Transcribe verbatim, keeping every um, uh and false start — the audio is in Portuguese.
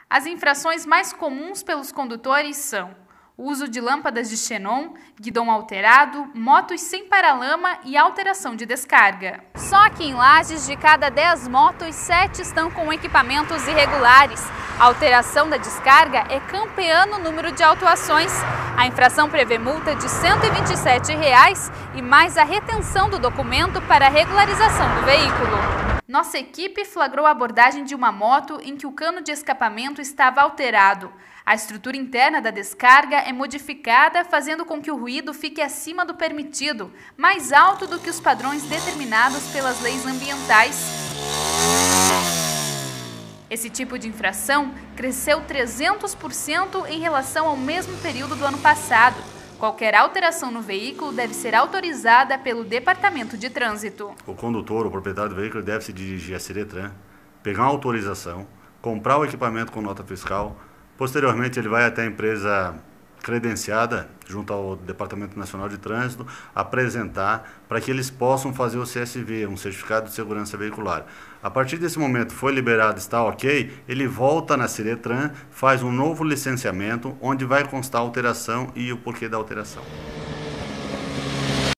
As infrações mais comuns pelos condutores são o uso de lâmpadas de xenon, guidão alterado, motos sem paralama e alteração de descarga. Só aqui em Lages, de cada dez motos, sete estão com equipamentos irregulares. A alteração da descarga é campeã no número de autuações. A infração prevê multa de cento e vinte e sete reais e mais a retenção do documento para a regularização do veículo. Nossa equipe flagrou a abordagem de uma moto em que o cano de escapamento estava alterado. A estrutura interna da descarga é modificada, fazendo com que o ruído fique acima do permitido, mais alto do que os padrões determinados pelas leis ambientais. Esse tipo de infração cresceu trezentos por cento em relação ao mesmo período do ano passado. Qualquer alteração no veículo deve ser autorizada pelo Departamento de Trânsito. O condutor, o proprietário do veículo, deve se dirigir à Ciretran, pegar uma autorização, comprar o equipamento com nota fiscal. Posteriormente, ele vai até a empresa credenciada, junto ao Departamento Nacional de Trânsito, apresentar para que eles possam fazer o C S V, um Certificado de Segurança Veicular. A partir desse momento, foi liberado, está ok, ele volta na Ciretran, faz um novo licenciamento, onde vai constar a alteração e o porquê da alteração.